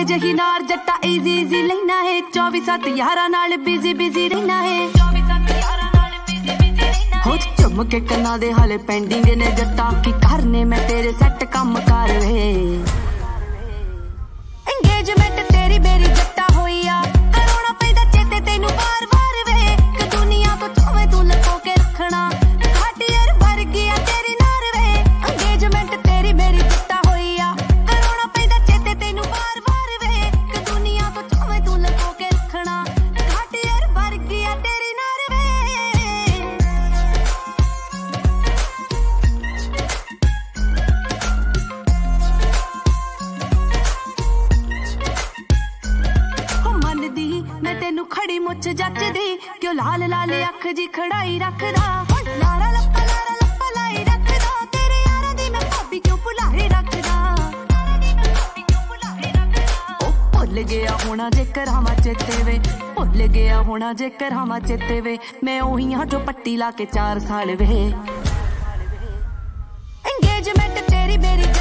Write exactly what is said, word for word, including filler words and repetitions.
जही नार जट्टा इजी इजी लेना है चौबीस सात यारा नाल बिजी बिजी रहना है हो चुम के कन्ना दे हाले पेंडिंग ने जट्टा की करने मैं तेरे सेट कम कर वे एंगेजमेंट तेरी मेरी जट्टा होइया करोना पैदा चेते तेनू बार बार वे कि दुनिया तो छवे तू लको के रखना घाटी यार भर गया तेरी नार वे एंगेजमेंट तेरी मेरी जट्टा होइया करोना पैदा चेते तेनू बार बार वे कि दुनिया तो छवे तू लको के रखना घाटी यार भर गया तेरी नार वे मैं तेनू खड़ी मुछ जचदी क्यों लाल लाल अख जी खड़ाई रखदा लारा लप्पा लारा लप्पा लाई रखदा तेरे यारा दी मैं भाभी क्यों भुलाए रखदा ओ भुल गया होना जे करावा चेते वे भुल गया होना जे करावा चेते वे मैं ओही हां जो पट्टी ला के चार साल वे एंगेजमेंट तेरी मेरी